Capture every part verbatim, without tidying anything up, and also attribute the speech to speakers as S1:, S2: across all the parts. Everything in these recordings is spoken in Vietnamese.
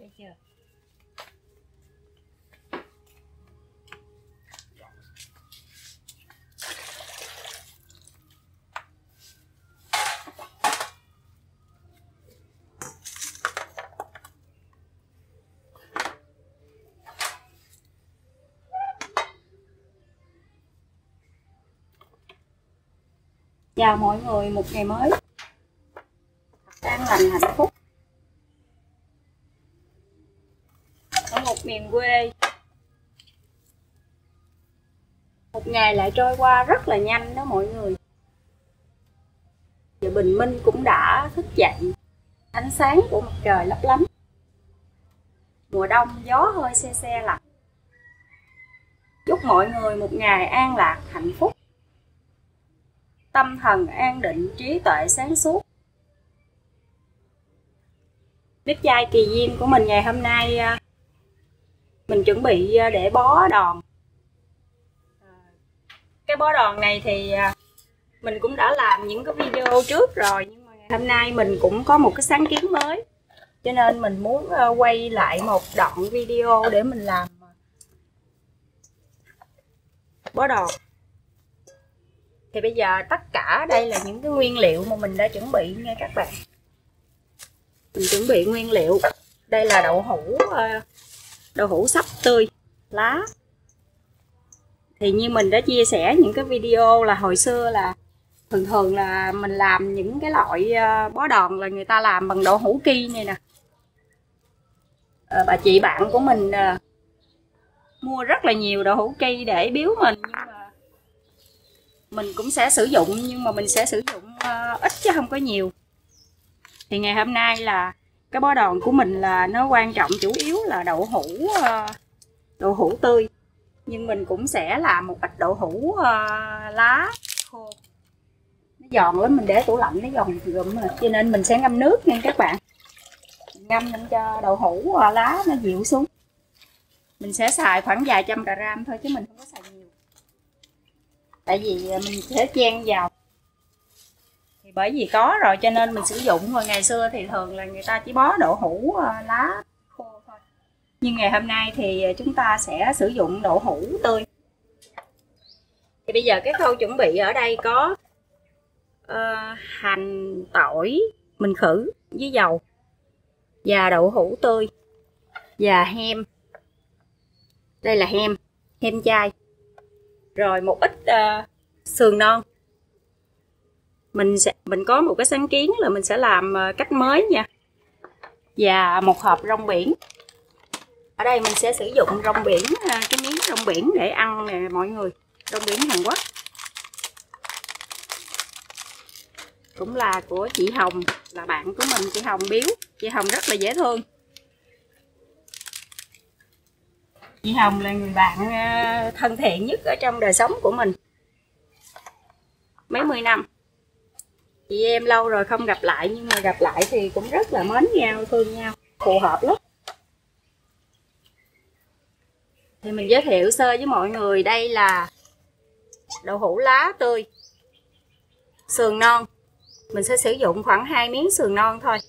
S1: thấy chưa? Chào mọi người, một ngày mới an lành hạnh phúc ở một miền quê. Một ngày lại trôi qua rất là nhanh đó mọi người. Giờ bình minh cũng đã thức dậy, ánh sáng của mặt trời lấp lánh. Mùa đông gió hơi se se lạnh. Chúc mọi người một ngày an lạc hạnh phúc, tâm thần an định, trí tuệ sáng suốt. Bếp chai kỳ diêm của mình ngày hôm nay mình chuẩn bị để bó đòn. Cái bó đòn này thì mình cũng đã làm những cái video trước rồi, nhưng mà ngày hôm nay mình cũng có một cái sáng kiến mới, cho nên mình muốn quay lại một đoạn video để mình làm bó đòn. Thì bây giờ tất cả đây là những cái nguyên liệu mà mình đã chuẩn bị nha các bạn. Mình chuẩn bị nguyên liệu. Đây là đậu hũ đậu hũ sắp tươi, lá. Thì như mình đã chia sẻ những cái video là hồi xưa là thường thường là mình làm những cái loại bó đòn là người ta làm bằng đậu hũ ki này nè. À, bà chị bạn của mình à, mua rất là nhiều đậu hũ ki để biếu mình, nhưng mà mình cũng sẽ sử dụng, nhưng mà mình sẽ sử dụng uh, ít chứ không có nhiều. Thì ngày hôm nay là cái bó đòn của mình là nó quan trọng chủ yếu là đậu hũ uh, đậu hũ tươi, nhưng mình cũng sẽ làm một ít đậu hũ uh, lá khô. Nó giòn lắm, mình để tủ lạnh nó giòn gụm rồi, cho nên mình sẽ ngâm nước nha các bạn. Ngâm lên cho đậu hũ uh, lá nó dịu xuống. Mình sẽ xài khoảng vài trăm gram thôi chứ mình không có xài nhiều, tại vì mình sẽ chan vào. Thì bởi vì có rồi cho nên mình sử dụng. Hồi ngày xưa thì thường là người ta chỉ bó đậu hũ lá khô thôi, nhưng ngày hôm nay thì chúng ta sẽ sử dụng đậu hũ tươi. Thì bây giờ cái khâu chuẩn bị ở đây có uh, hành, tỏi mình khử với dầu, và đậu hũ tươi, và hem. Đây là hem, hem chay. Rồi một ít uh, sườn non. Mình sẽ mình có một cái sáng kiến là mình sẽ làm uh, cách mới nha. Và một hộp rong biển. Ở đây mình sẽ sử dụng rong biển, uh, cái miếng rong biển để ăn nè mọi người. Rong biển Hàn Quốc. Cũng là của chị Hồng, là bạn của mình, chị Hồng biếu. Chị Hồng rất là dễ thương. Chị Hồng là người bạn thân thiện nhất ở trong đời sống của mình. Mấy mươi năm chị em lâu rồi không gặp lại, nhưng mà gặp lại thì cũng rất là mến nhau, thương nhau, phù hợp lắm. Thì mình giới thiệu sơ với mọi người, đây là đậu hũ lá tươi, sườn non. Mình sẽ sử dụng khoảng hai miếng sườn non thôi,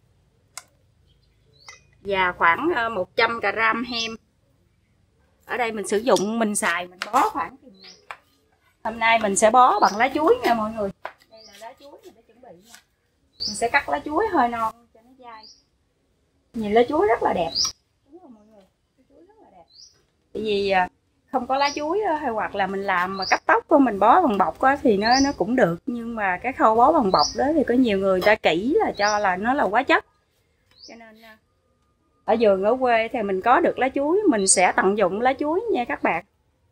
S1: và khoảng một trăm gram hem. Ở đây mình sử dụng, mình xài, mình bó khoảng, hôm nay mình sẽ bó bằng lá chuối nha mọi người. Đây là lá chuối mình đã chuẩn bị nha. Mình sẽ cắt lá chuối hơi non cho nó dai. Nhìn lá chuối rất là đẹp. Đúng không mọi người? Lá chuối rất là đẹp. Tại vì không có lá chuối hay hoặc là mình làm mà cắt tóc của mình bó bằng bọc á, thì nó nó cũng được, nhưng mà cái khâu bó bằng bọc đó thì có nhiều người ta kỹ là cho là nó là quá chất. Cho nên ở vườn ở quê thì mình có được lá chuối, mình sẽ tận dụng lá chuối nha các bạn.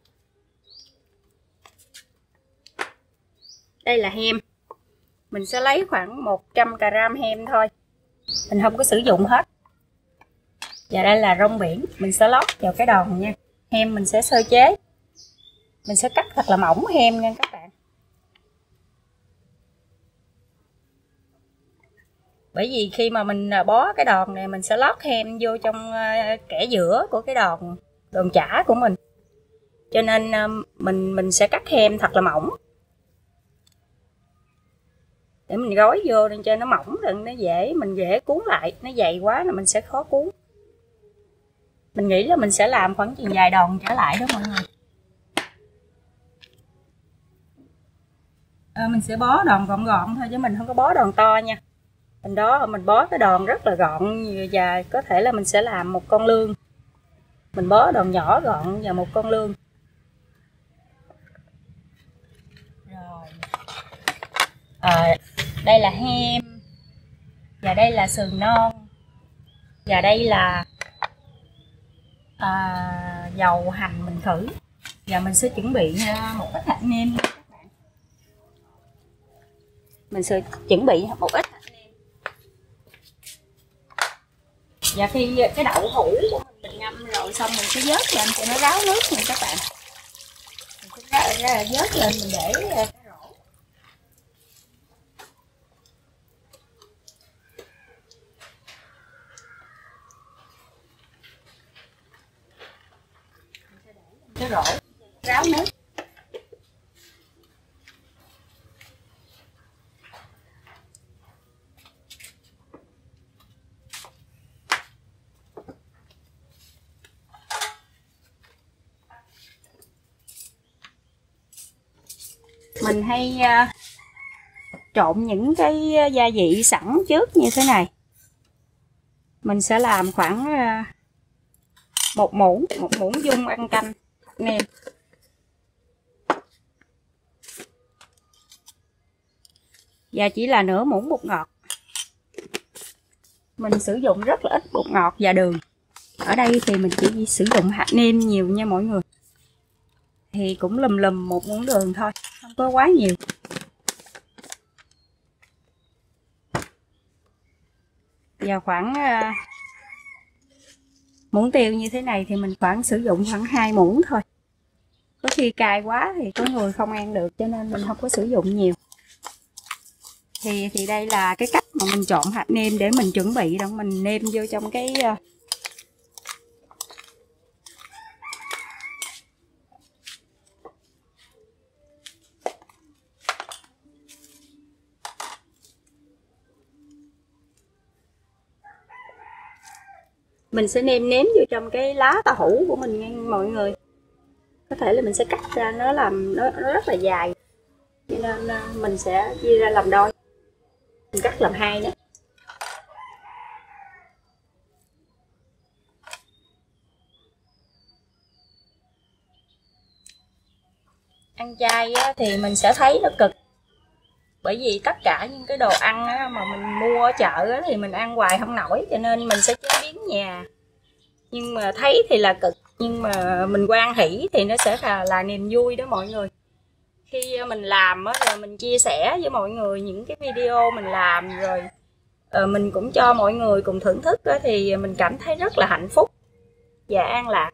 S1: Đây là hem. Mình sẽ lấy khoảng một trăm gram hem thôi. Mình không có sử dụng hết. Và đây là rong biển, mình sẽ lót vào cái đòn nha. Hem mình sẽ sơ chế. Mình sẽ cắt thật là mỏng hem nha các bạn. Bởi vì khi mà mình bó cái đòn này, mình sẽ lót hem vô trong kẽ giữa của cái đòn đòn chả của mình. Cho nên mình mình sẽ cắt hem thật là mỏng để mình gói vô nên cho nó mỏng, đừng nó dễ, mình dễ cuốn lại, nó dày quá là mình sẽ khó cuốn. Mình nghĩ là mình sẽ làm khoảng chừng vài đòn trở lại đó mọi người. À, mình sẽ bó đòn gọn gọn thôi chứ mình không có bó đòn to nha. Mình đó mình bó cái đòn rất là gọn và có thể là mình sẽ làm một con lương. Mình bó đòn nhỏ gọn và một con lương. Rồi. À, đây là hem. Và đây là sườn non. Và đây là à, dầu hành mình khử. Và mình sẽ chuẩn bị một ít hạt nêm. Mình sẽ chuẩn bị một ít hạt nêm. Và khi cái đậu hũ của mình mình ngâm rồi xong mình sẽ vớt lên cho nó ráo nước nha các bạn. Mình sẽ ra vớt lên mình để cái rổ. Mình sẽ để lên cái rổ ráo nước. Mình hay uh, trộn những cái gia vị sẵn trước như thế này. Mình sẽ làm khoảng uh, một muỗng, một muỗng dung ăn canh nêm. Và chỉ là nửa muỗng bột ngọt. Mình sử dụng rất là ít bột ngọt và đường. Ở đây thì mình chỉ sử dụng hạt nêm nhiều nha mọi người. Thì cũng lùm lùm một muỗng đường thôi, không có quá nhiều. Và khoảng uh, muỗng tiêu như thế này thì mình khoảng sử dụng khoảng hai muỗng thôi. Có khi cay quá thì có người không ăn được cho nên mình không có sử dụng nhiều. Thì thì đây là cái cách mà mình trộn hạt nêm để mình chuẩn bị đó, mình nêm vô trong cái uh, mình sẽ nêm nếm vô trong cái lá tàu hũ của mình nha mọi người. Có thể là mình sẽ cắt ra nó làm nó, nó rất là dài, cho nên mình sẽ chia ra làm đôi, mình cắt làm hai nữa. Ăn chay á, thì mình sẽ thấy nó cực, bởi vì tất cả những cái đồ ăn á, mà mình mua ở chợ á, thì mình ăn hoài không nổi, cho nên mình sẽ chế biến nhà. Nhưng mà thấy thì là cực, nhưng mà mình hoan hỷ thì nó sẽ là, là niềm vui đó mọi người. Khi mình làm á, rồi mình chia sẻ với mọi người những cái video mình làm rồi mình cũng cho mọi người cùng thưởng thức á, thì mình cảm thấy rất là hạnh phúc và an lạc.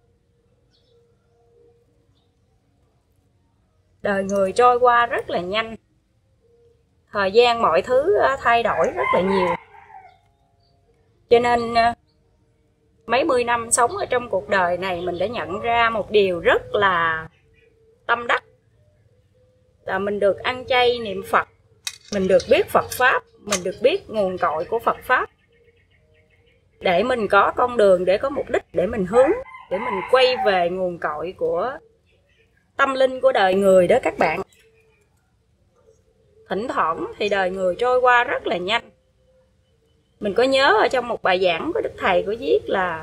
S1: Đời người trôi qua rất là nhanh, thời gian mọi thứ thay đổi rất là nhiều, cho nên mấy mươi năm sống ở trong cuộc đời này mình đã nhận ra một điều rất là tâm đắc, là mình được ăn chay niệm Phật, mình được biết Phật Pháp, mình được biết nguồn cội của Phật Pháp, để mình có con đường, để có mục đích, để mình hướng, để mình quay về nguồn cội của tâm linh của đời người đó các bạn. Thỉnh thoảng thì đời người trôi qua rất là nhanh. Mình có nhớ ở trong một bài giảng của Đức Thầy có viết là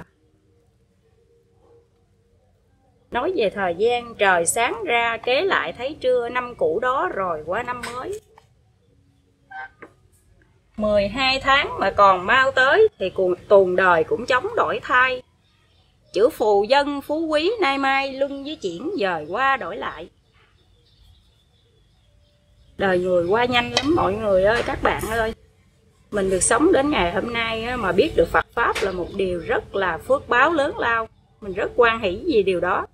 S1: nói về thời gian, trời sáng ra kế lại thấy trưa, năm cũ đó rồi qua năm mới. mười hai tháng mà còn mau tới thì tuồng đời cũng chống đổi thay. Chữ phù dân phú quý nay mai luân với chuyển dời qua đổi lại. Đời người qua nhanh lắm mọi người ơi, các bạn ơi. Mình được sống đến ngày hôm nay mà biết được Phật Pháp là một điều rất là phước báo lớn lao. Mình rất hoan hỷ vì điều đó.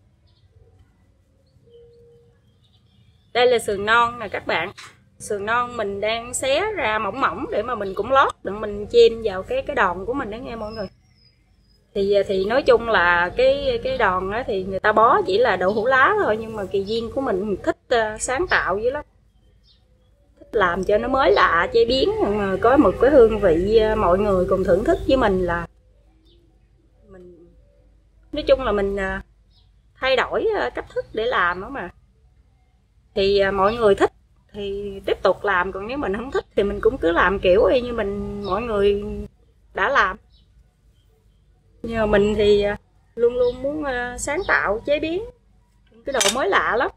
S1: Đây là sườn non nè các bạn. Sườn non mình đang xé ra mỏng mỏng để mà mình cũng lót, để mình chêm vào cái cái đòn của mình đó nghe mọi người. Thì thì nói chung là cái cái đòn đó thì người ta bó chỉ là đậu hũ lá thôi, nhưng mà Kỳ Duyên của mình thích uh, sáng tạo dữ lắm, thích làm cho nó mới lạ, chế biến mà có một cái hương vị uh, mọi người cùng thưởng thức với mình là mình Nói chung là mình thay đổi cách thức để làm đó mà. Thì mọi người thích thì tiếp tục làm, còn nếu mình không thích thì mình cũng cứ làm kiểu y như mình mọi người đã làm. Nhưng mà mình thì luôn luôn muốn sáng tạo chế biến những cái đồ mới lạ lắm.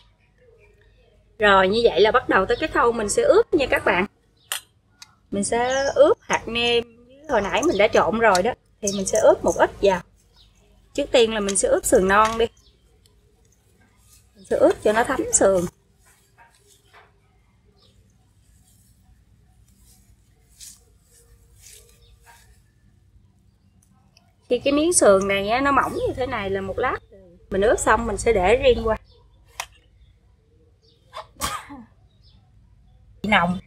S1: Rồi như vậy là bắt đầu tới cái khâu mình sẽ ướp nha các bạn. Mình sẽ ướp hạt nêm, hồi nãy mình đã trộn rồi đó, thì mình sẽ ướp một ít vào. Trước tiên là mình sẽ ướp sườn non đi, mình sẽ ướp cho nó thấm sườn. Khi cái miếng sườn này á, nó mỏng như thế này là một lát mình ướp xong mình sẽ để riêng qua. Nồng.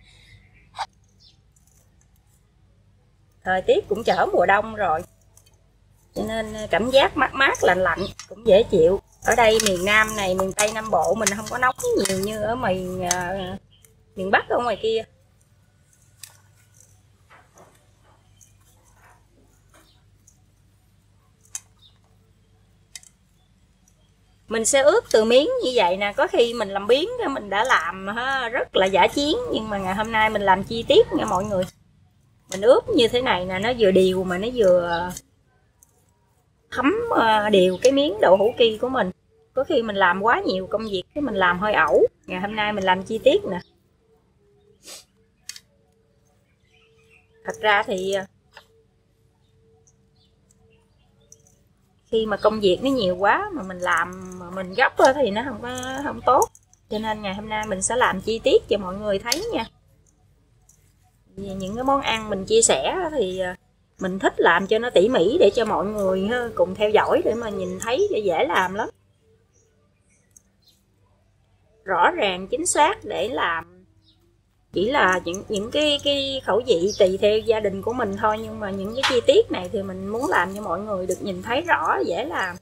S1: Thời tiết cũng chở mùa đông rồi, cho nên cảm giác mát mát lạnh lạnh cũng dễ chịu. Ở đây miền Nam này, miền Tây Nam Bộ mình không có nóng nhiều như ở miền uh, miền Bắc ở ngoài kia. Mình sẽ ướp từ miếng như vậy nè, có khi mình làm biếng mình đã làm rất là giả chiến, nhưng mà ngày hôm nay mình làm chi tiết nha mọi người. Mình ướp như thế này nè, nó vừa đều mà nó vừa thấm đều cái miếng đậu hũ ki của mình. Có khi mình làm quá nhiều công việc cái mình làm hơi ẩu. Ngày hôm nay mình làm chi tiết nè. Thật ra thì khi mà công việc nó nhiều quá mà mình làm mà mình gấp thì nó không có không tốt. Cho nên ngày hôm nay mình sẽ làm chi tiết cho mọi người thấy nha. Vì những cái món ăn mình chia sẻ thì mình thích làm cho nó tỉ mỉ để cho mọi người cùng theo dõi để mà nhìn thấy để dễ làm lắm. Rõ ràng chính xác để làm chỉ là những những cái cái khẩu vị tùy theo gia đình của mình thôi, nhưng mà những cái chi tiết này thì mình muốn làm cho mọi người được nhìn thấy rõ, dễ làm.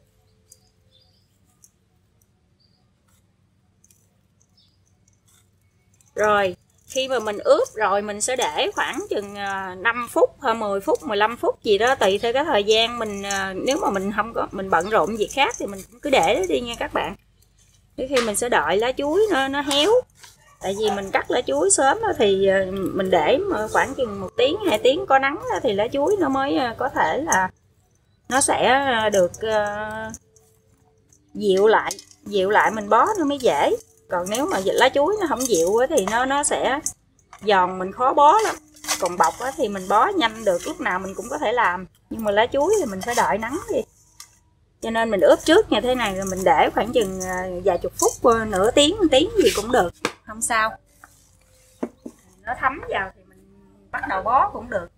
S1: Rồi khi mà mình ướp rồi mình sẽ để khoảng chừng năm phút hay mười phút, mười lăm phút gì đó tùy theo cái thời gian mình. Nếu mà mình không có mình bận rộn việc khác thì mình cứ để đó đi nha các bạn. Cái khi mình sẽ đợi lá chuối nó nó héo. Tại vì mình cắt lá chuối sớm thì mình để khoảng chừng một tiếng hai tiếng có nắng thì lá chuối nó mới có thể là nó sẽ được dịu lại, dịu lại mình bó nó mới dễ. Còn nếu mà lá chuối nó không dịu thì nó nó sẽ giòn, mình khó bó lắm. Còn bọc thì mình bó nhanh được, lúc nào mình cũng có thể làm. Nhưng mà lá chuối thì mình phải đợi nắng đi. Cho nên mình ướp trước như thế này rồi mình để khoảng chừng vài chục phút, nửa tiếng, một tiếng gì cũng được, không sao. Nó thấm vào thì mình bắt đầu bó cũng được.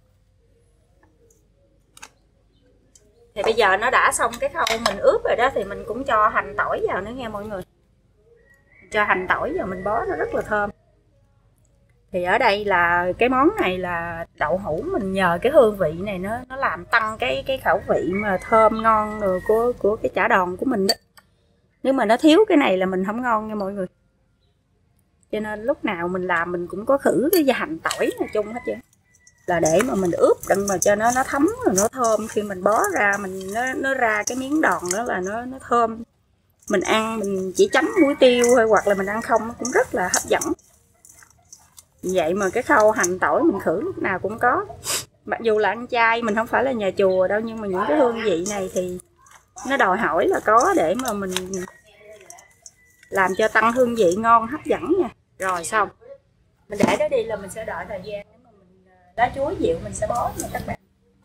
S1: Thì bây giờ nó đã xong cái khâu mình ướp rồi đó, thì mình cũng cho hành tỏi vào nữa nha mọi người. Cho hành tỏi vào mình bó nó rất là thơm. Thì ở đây là cái món này là đậu hũ, mình nhờ cái hương vị này nó nó làm tăng cái cái khẩu vị mà thơm ngon rồi của của cái chả đòn của mình đó. Nếu mà nó thiếu cái này là mình không ngon nha mọi người. Cho nên lúc nào mình làm mình cũng có khử cái hành tỏi này chung hết trơn. Là để mà mình ướp đừng mà cho nó nó thấm rồi nó thơm, khi mình bó ra mình nó nó ra cái miếng đòn đó là nó nó thơm. Mình ăn mình chỉ chấm muối tiêu hay hoặc là mình ăn không nó cũng rất là hấp dẫn. Vậy mà cái khâu hành tỏi mình khử lúc nào cũng có. Mặc dù là ăn chay, mình không phải là nhà chùa đâu, nhưng mà những cái hương vị này thì nó đòi hỏi là có để mà mình làm cho tăng hương vị ngon hấp dẫn nha. Rồi xong mình để đó đi là mình sẽ đợi thời gian để mà mình lá chuối dịu mình sẽ bó nha các bạn.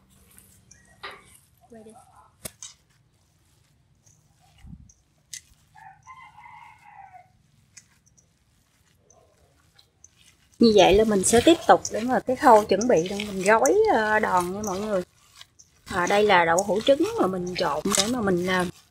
S1: Quay đi. Như vậy là mình sẽ tiếp tục để mà cái khâu chuẩn bị để mình gói đòn nha mọi người. À, đây là đậu hũ trứng mà mình trộn để mà mình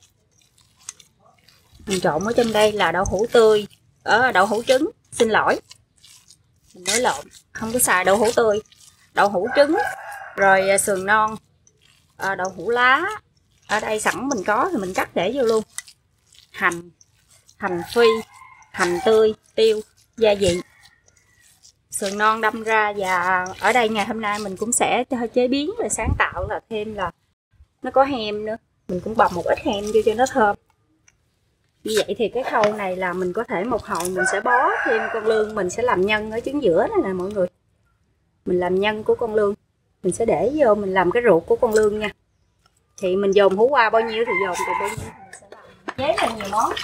S1: mình trộn ở trong đây là đậu hũ tươi, ở đậu hũ trứng, xin lỗi mình nói lộn, không có xài đậu hũ tươi, đậu hũ trứng, rồi sườn non, à, đậu hũ lá. Ở đây sẵn mình có thì mình cắt để vô luôn. Hành, hành phi, hành tươi, tiêu, gia vị. Sườn non đâm ra, và ở đây ngày hôm nay mình cũng sẽ chế biến và sáng tạo là thêm là nó có hem nữa. mình cũng bầm một ít hem vô cho nó thơm. Như vậy thì cái khâu này là mình có thể một hồi mình sẽ bó thêm con lương, mình sẽ làm nhân ở trứng giữa này nè mọi người. Mình làm nhân của con lương, mình sẽ để vô mình làm cái ruột của con lương nha. Thì mình dồn hủ qua bao nhiêu thì dồn được bao nhiêu thì mình sẽ làm chế ra nhiều món.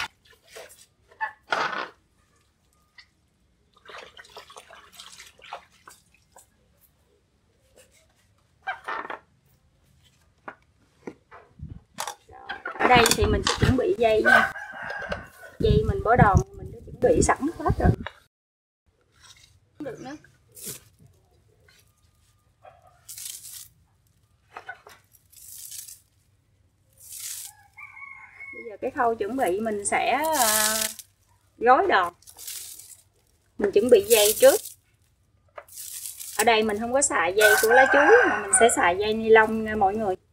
S1: Ở đây thì mình sẽ chuẩn bị dây nha. Dây mình bó đòn mình đã chuẩn bị sẵn hết rồi. Được nữa. Bây giờ cái khâu chuẩn bị mình sẽ uh, gói đòn. Mình chuẩn bị dây trước. Ở đây mình không có xài dây của lá chuối mà mình sẽ xài dây ni lông nha mọi người.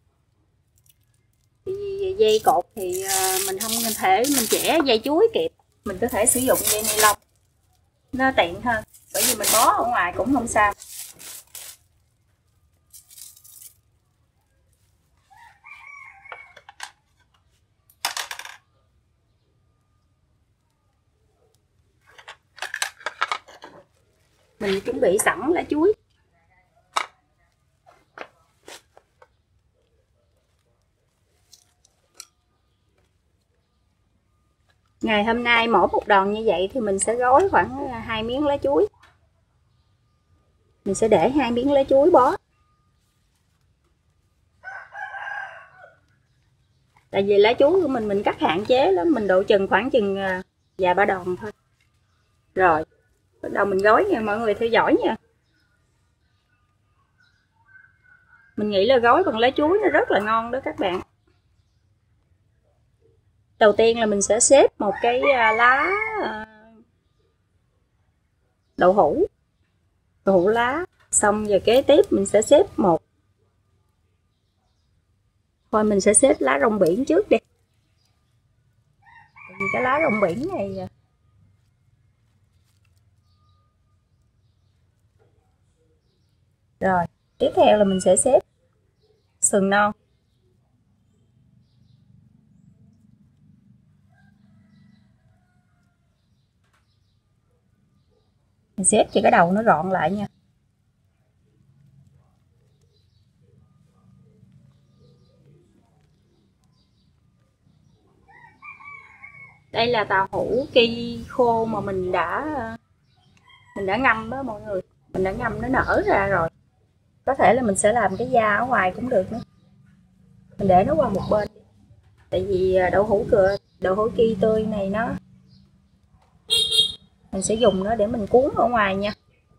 S1: Thì dây cột thì uh, mình không thể mình chẻ dây chuối kịp, mình có thể sử dụng dây ni lông nó tiện hơn, bởi vì mình bó ở ngoài cũng không sao. Mình chuẩn bị sẵn lá chuối. Ngày hôm nay mỗi một đòn như vậy thì mình sẽ gói khoảng hai miếng lá chuối. Mình sẽ để hai miếng lá chuối bó. Tại vì lá chuối của mình mình cắt hạn chế lắm, mình độ chừng khoảng chừng vài ba đòn thôi. Rồi, bắt đầu mình gói nha, mọi người theo dõi nha. Mình nghĩ là gói bằng lá chuối nó rất là ngon đó các bạn. Đầu tiên là mình sẽ xếp một cái lá đậu hũ, đậu hũ lá. Xong rồi kế tiếp mình sẽ xếp một, thôi mình sẽ xếp lá rong biển trước đi. Tại vì cái lá rong biển này rồi, tiếp theo là mình sẽ xếp sườn non. Mình xếp cho cái đầu nó gọn lại nha. Đây là tàu hũ ki khô mà mình đã mình đã ngâm đó mọi người. Mình đã ngâm nó nở ra rồi. Có thể là mình sẽ làm cái da ở ngoài cũng được nữa. Mình để nó qua một bên. Tại vì đậu hũ cửa, đậu hũ ki tươi này nó mình sẽ dùng nó để mình cuốn ở ngoài nha.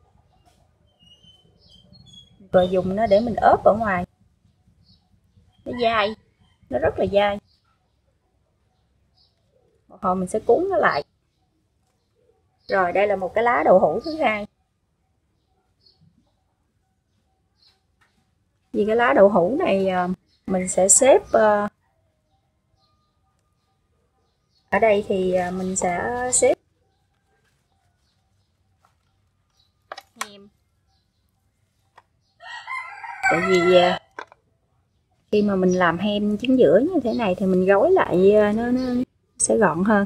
S1: Rồi dùng nó để mình ốp ở ngoài. Nó dai, nó rất là dai. Một hồi mình sẽ cuốn nó lại. Rồi đây là một cái lá đậu hũ thứ hai. Vì cái lá đậu hũ này mình sẽ xếp ở đây thì mình sẽ xếp hem. Tại vì khi mà mình làm hem trứng giữa như thế này thì mình gói lại nó, nó sẽ gọn hơn.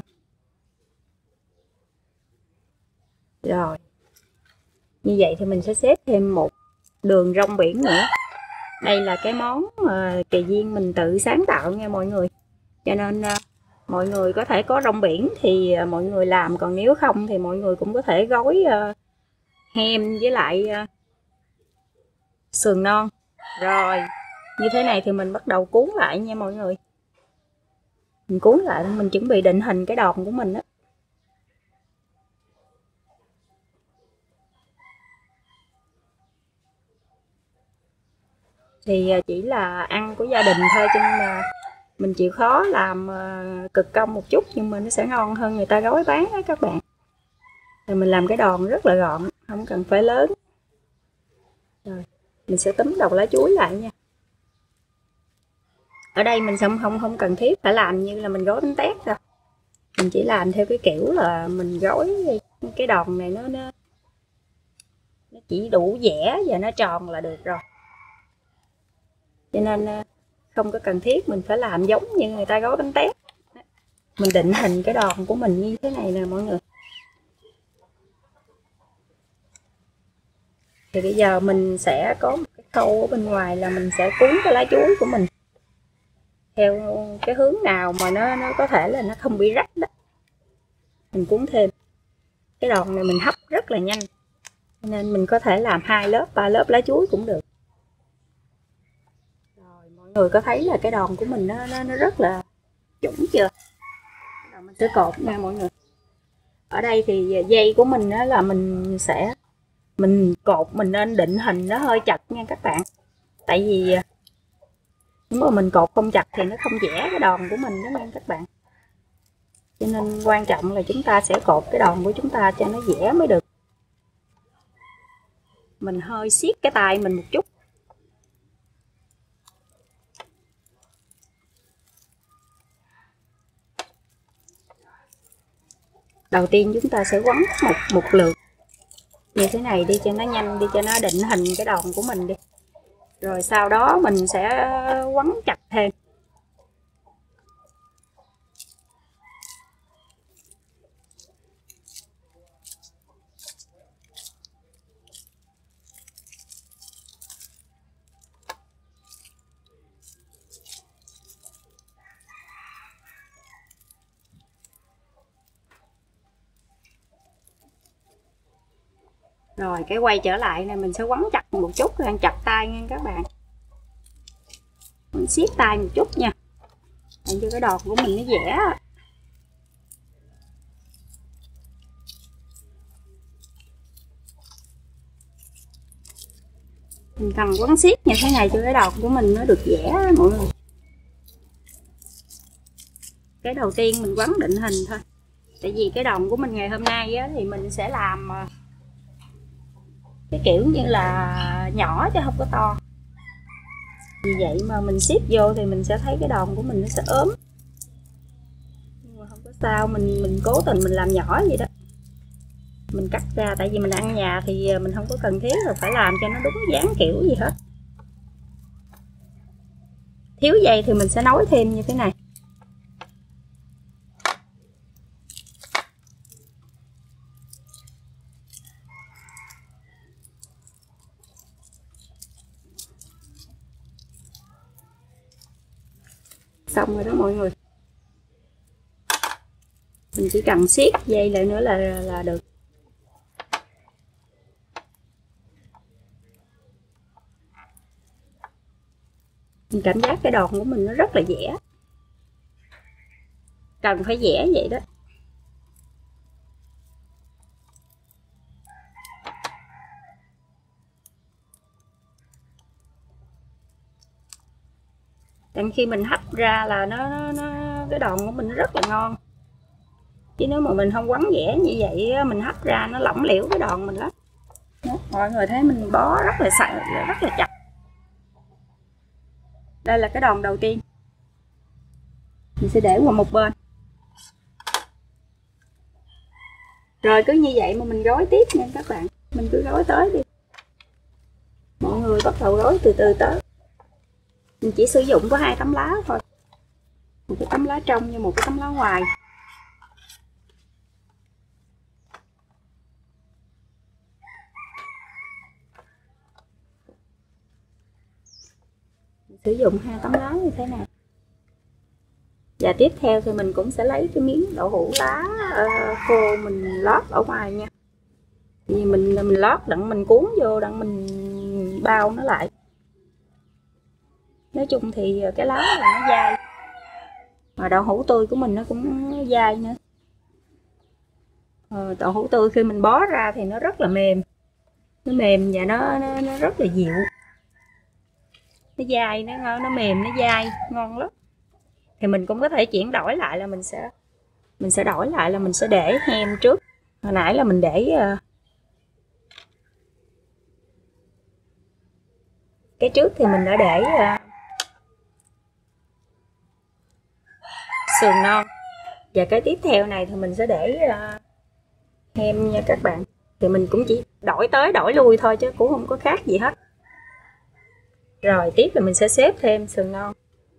S1: Rồi như vậy thì mình sẽ xếp thêm một đường rong biển nữa. Đây là cái món mà Kỳ Duyên mình tự sáng tạo nha mọi người, cho nên mọi người có thể có rong biển thì mọi người làm, còn nếu không thì mọi người cũng có thể gói hem với lại sườn non. Rồi như thế này thì mình bắt đầu cuốn lại nha mọi người. Mình cuốn lại, mình chuẩn bị định hình cái đòn của mình đó. Thì chỉ là ăn của gia đình thôi, cho nên là mình chịu khó làm cực công một chút nhưng mà nó sẽ ngon hơn người ta gói bán đó các bạn. Rồi mình làm cái đòn rất là gọn, không cần phải lớn. Rồi mình sẽ túm đầu lá chuối lại nha. Ở đây mình không không không cần thiết phải làm như là mình gói bánh tét đâu. Mình chỉ làm theo cái kiểu là mình gói cái đòn này nó nó nó chỉ đủ dẻ và nó tròn là được rồi. Cho nên Không có cần thiết mình phải làm giống như người ta gói bánh tét. Mình định hình cái đòn của mình như thế này nè mọi người. Thì bây giờ mình sẽ có một cái khâu ở bên ngoài là mình sẽ cuốn cái lá chuối của mình theo cái hướng nào mà nó nó có thể là nó không bị rách đó. Mình cuốn thêm. Cái đòn này mình hấp rất là nhanh, nên mình có thể làm hai lớp, ba lớp lá chuối cũng được. Rồi mọi người có thấy là cái đòn của mình nó nó, nó rất là chuẩn chưa? Rồi mình sẽ cột nha mọi người. Ở đây thì dây của mình đó là mình sẽ mình cột mình nên định hình nó hơi chặt nha các bạn. Tại vì nếu mà mình cột không chặt thì nó không vẽ cái đòn của mình đó nha các bạn. Cho nên quan trọng là chúng ta sẽ cột cái đòn của chúng ta cho nó vẽ mới được. Mình hơi siết cái tay mình một chút. Đầu tiên chúng ta sẽ quấn một một lượt như thế này đi cho nó nhanh, đi cho nó định hình cái đòn của mình đi. Rồi sau đó mình sẽ quấn chặt thêm. Rồi cái quay trở lại này mình sẽ quấn chặt một chút, đang chặt tay nha các bạn. Mình siết tay một chút nha, để cho cái đòn của mình nó vẽ. Mình cần quấn siết như thế này cho cái đòn của mình nó được vẽ mọi người. Cái đầu tiên mình quấn định hình thôi. Tại vì cái đòn của mình ngày hôm nay á, thì mình sẽ làm cái kiểu như là nhỏ chứ không có to. Vì vậy mà mình siết vô thì mình sẽ thấy cái đòn của mình nó sẽ ốm. Nhưng mà không có sao, mình mình cố tình mình làm nhỏ vậy đó. Mình cắt ra, tại vì mình ăn nhà thì mình không có cần thiết là phải làm cho nó đúng dáng kiểu gì hết. Thiếu dây thì mình sẽ nối thêm như thế này. Xong rồi đó mọi người. Mình chỉ cần siết dây lại nữa là là được. Mình cảm giác cái đòn của mình nó rất là dẻ. Cần phải dẻ vậy đó. Đằng khi mình hấp ra là nó, nó, nó cái đòn của mình nó rất là ngon. Chứ nếu mà mình không quấn vẽ như vậy mình hấp ra nó lỏng liễu cái đòn mình lắm. Đó, mọi người thấy mình bó rất là sạch, rất là chặt. Đây là cái đòn đầu tiên. Mình sẽ để qua một bên. Rồi cứ như vậy mà mình gói tiếp nha các bạn. Mình cứ gói tới đi. Mọi người bắt đầu gói từ từ tới. Mình chỉ sử dụng có hai tấm lá thôi. Một cái tấm lá trong và một cái tấm lá ngoài. Mình sử dụng hai tấm lá như thế này. Và tiếp theo thì mình cũng sẽ lấy cái miếng đậu hũ lá uh, khô mình lót ở ngoài nha. Vì mình mình lót đặng mình cuốn vô đặng mình bao nó lại. Nói chung thì cái lá là nó dai. Mà đậu hũ tươi của mình nó cũng dai nữa. Ờ, đậu hũ tươi khi mình bó ra thì nó rất là mềm. Nó mềm và nó, nó, nó rất là dịu. Nó dai, nó, nó mềm, nó dai, ngon lắm. Thì mình cũng có thể chuyển đổi lại là mình sẽ mình sẽ đổi lại là mình sẽ để hem trước. Hồi nãy là mình để uh, cái trước thì mình đã để uh, sườn non. Và cái tiếp theo này thì mình sẽ để uh, hem nha các bạn. Thì mình cũng chỉ đổi tới đổi lui thôi chứ cũng không có khác gì hết. Rồi tiếp là mình sẽ xếp thêm sườn non.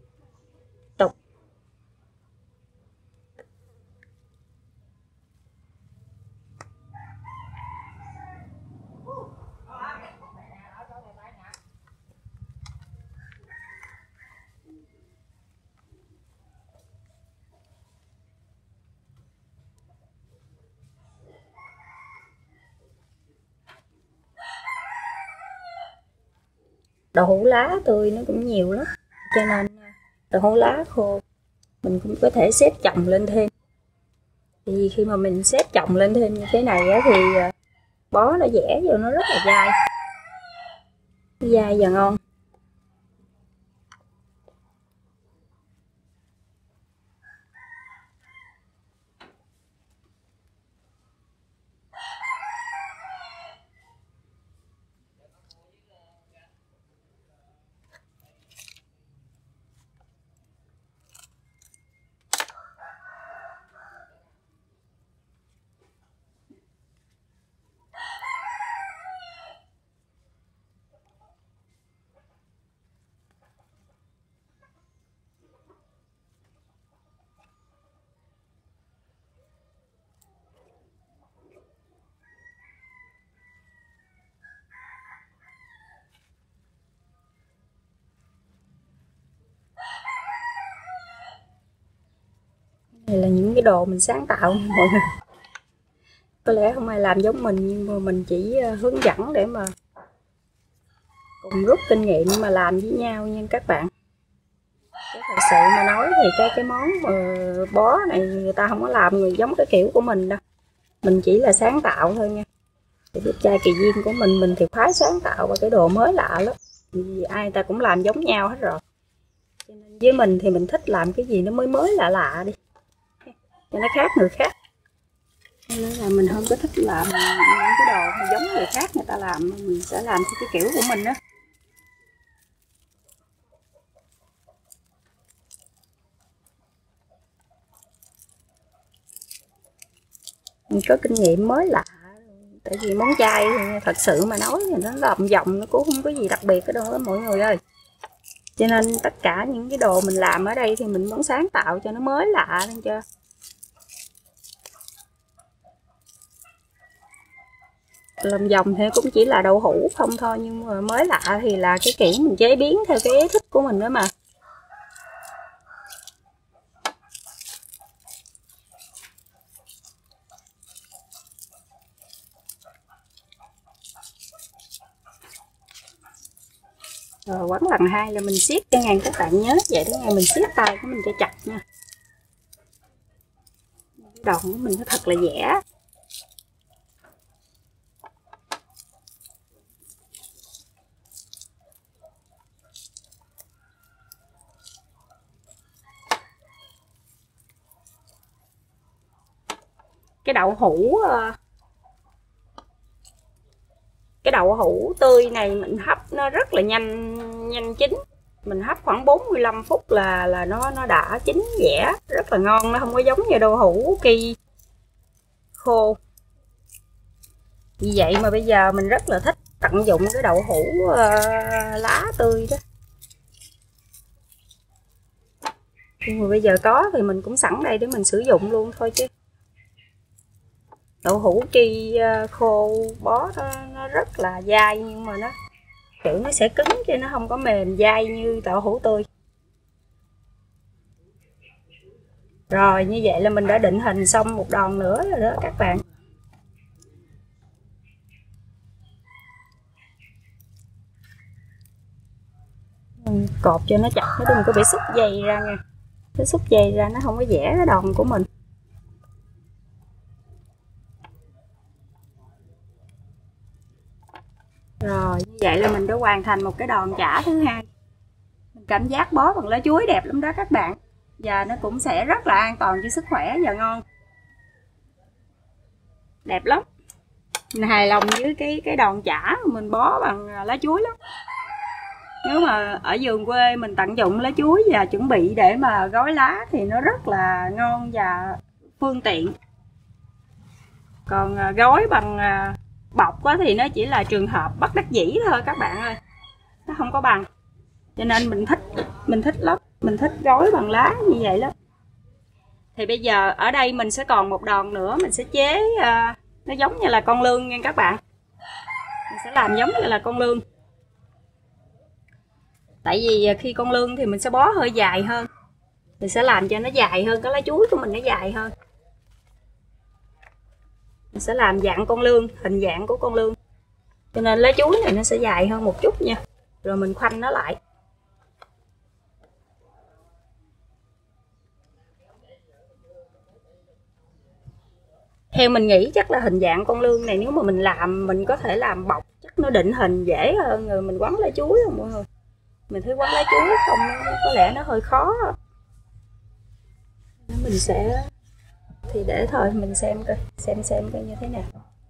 S1: đậu hũ lá tươi nó cũng nhiều lắm, cho nên đậu hũ lá khô mình cũng có thể xếp chồng lên thêm. Thì khi mà mình xếp chồng lên thêm như thế này á, thì bó nó dẻ vô nó rất là dai, dai và ngon. Đây là những cái đồ mình sáng tạo nha mọi người. Có lẽ không ai làm giống mình, nhưng mà mình chỉ hướng dẫn để mà cùng rút kinh nghiệm mà làm với nhau nha các bạn. Chứ thật sự mà nói thì cái cái món mà bó này người ta không có làm người giống cái kiểu của mình đâu. Mình chỉ là sáng tạo thôi nha. Thì cái chai kỳ viên của mình mình thì khoái sáng tạo và cái đồ mới lạ lắm. Vì ai ta cũng làm giống nhau hết rồi. Cho nên với mình thì mình thích làm cái gì nó mới mới lạ lạ đi, cho nó khác người khác. Nên là mình không có thích làm những cái đồ mà giống người khác người ta làm, mình sẽ làm theo cái kiểu của mình đó. Mình có kinh nghiệm mới lạ, tại vì món chay thì thật sự mà nói thì nó làm vòng nó cũng không có gì đặc biệt ở đâu đó mọi người ơi. Cho nên tất cả những cái đồ mình làm ở đây thì mình muốn sáng tạo cho nó mới lạ nên chưa. Làm vòng thì cũng chỉ là đậu hũ không thôi, nhưng mà mới lạ thì là cái kiểu mình chế biến theo cái ý thích của mình đó mà. Rồi quấn lần hai là mình siết cho ngàn, các bạn nhớ vậy đó nha, mình siết tay của mình cho chặt nha. Cái đòn của mình nó thật là dẻ. Cái đậu hũ cái đậu hũ tươi này mình hấp nó rất là nhanh nhanh chín. Mình hấp khoảng bốn mươi lăm phút là là nó nó đã chín dẻ, rất là ngon, nó không có giống như đậu hũ ki khô. Vì vậy mà bây giờ mình rất là thích tận dụng cái đậu hũ uh, lá tươi đó. Nhưng mà bây giờ có thì mình cũng sẵn đây để mình sử dụng luôn thôi chứ. Đậu hũ ki khô bó nó, nó rất là dai, nhưng mà nó kiểu nó sẽ cứng chứ nó không có mềm dai như đậu hũ tươi. Rồi như vậy là mình đã định hình xong một đòn nữa rồi đó các bạn. Mình cột cho nó chặt, nó đừng có bị xúc dây ra nha. Nó xúc dây ra nó không có vẽ cái đòn của mình. Rồi như vậy là mình đã hoàn thành một cái đòn chả thứ hai. Mình cảm giác bó bằng lá chuối đẹp lắm đó các bạn. Và nó cũng sẽ rất là an toàn cho sức khỏe và ngon. Đẹp lắm. Mình hài lòng với cái cái đòn chả mình bó bằng lá chuối lắm. Nếu mà ở vườn quê mình tận dụng lá chuối và chuẩn bị để mà gói lá thì nó rất là ngon và phương tiện. Còn gói bằng bọc á thì nó chỉ là trường hợp bất đắc dĩ thôi các bạn ơi, nó không có bằng. Cho nên mình thích mình thích lắm, mình thích gói bằng lá như vậy lắm. Thì bây giờ ở đây mình sẽ còn một đòn nữa, mình sẽ chế uh, nó giống như là con lươn nha các bạn. Mình sẽ làm giống như là con lươn. Tại vì khi con lươn thì mình sẽ bó hơi dài hơn, mình sẽ làm cho nó dài hơn, cái lá chuối của mình nó dài hơn. Mình sẽ làm dạng con lươn, hình dạng của con lươn, cho nên lá chuối này nó sẽ dài hơn một chút nha. rồi mình khoanh nó lại. Theo mình nghĩ chắc là hình dạng con lươn này nếu mà mình làm, mình có thể làm bọc chắc nó định hình dễ hơn. Rồi mình quấn lá chuối không mọi người? Mình thấy quấn lá chuối không có lẽ nó hơi khó. Mình sẽ thì để thôi mình xem coi, xem xem coi như thế nào.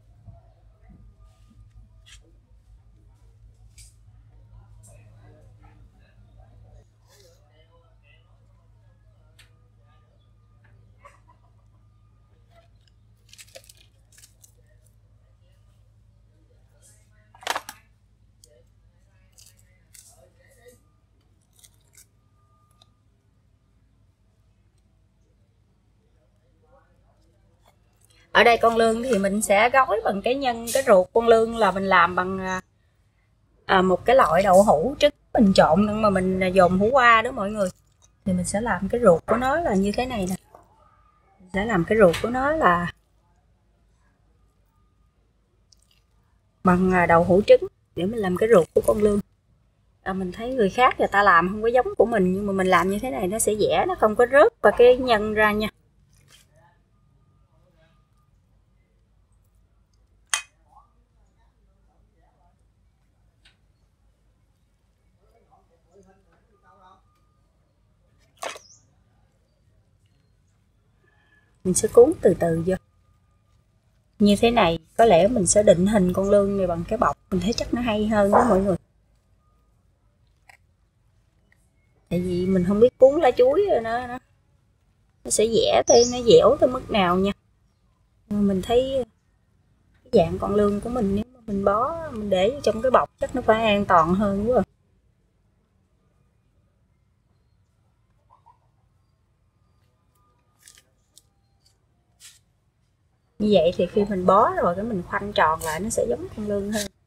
S1: Ở đây con lươn thì mình sẽ gói bằng cái nhân, cái ruột con lươn là mình làm bằng à, một cái loại đậu hũ trứng mình trộn nhưng mà mình dồn hũ qua đó mọi người. Thì mình sẽ làm cái ruột của nó là như thế này nè. Mình sẽ làm cái ruột của nó là bằng đậu hũ trứng để mình làm cái ruột của con lươn. À, mình thấy người khác người ta làm không có giống của mình, nhưng mà mình làm như thế này nó sẽ dẻ, nó không có rớt qua cái nhân ra nha. Mình sẽ cuốn từ từ vô như thế này. Có lẽ mình sẽ định hình con lươn này bằng cái bọc, mình thấy chắc nó hay hơn đó mọi người. Tại vì mình không biết cuốn lá chuối rồi nó nó, nó sẽ dẻ tới, nó dẻo tới mức nào nha. Mình thấy cái dạng con lươn của mình nếu mà mình bó, mình để trong cái bọc chắc nó phải an toàn hơn quá. Như vậy thì khi mình bó rồi cái mình khoanh tròn lại nó sẽ giống con lươn hơn.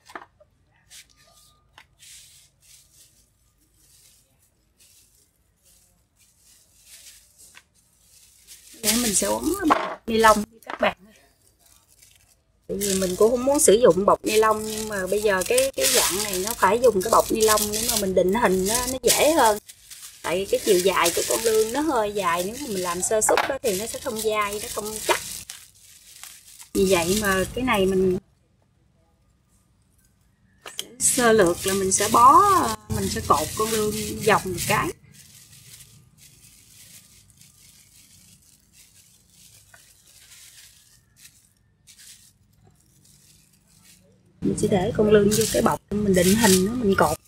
S1: Để mình sẽ quấn bằng ni lông như các bạn. Tại vì mình cũng không muốn sử dụng bọc ni lông, nhưng mà bây giờ cái cái dạng này nó phải dùng cái bọc ni lông để mà mình định hình nó, nó dễ hơn. Tại cái chiều dài của con lươn nó hơi dài, nếu mà mình làm sơ suất thì nó sẽ không dai, nó không chắc. Vì vậy mà cái này mình sơ lược là mình sẽ bó, mình sẽ cột con lươn vòng một cái. Mình sẽ để con lươn vô cái bọc mình định hình nó, mình cột.